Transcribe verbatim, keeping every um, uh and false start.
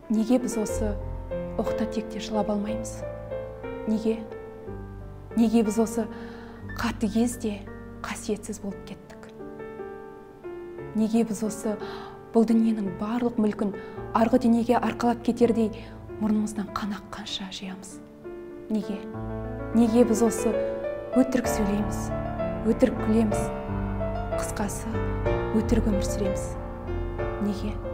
Неге біз осы оқта-текте жылап алмаймыз? Неге? Неге біз осы қатыгез де қасиетсіз болып кеттік? Неге біз осы бұл дүниенің барлық мүлкін арғы дүниеге арқалап кетердей мұрнымыздан қан аққанша жиямыз? Неге? Неге біз осы өтірік сөйлейміз, өтірік күлеміз, қысқасы өтірік өмір сүреміз? Неге?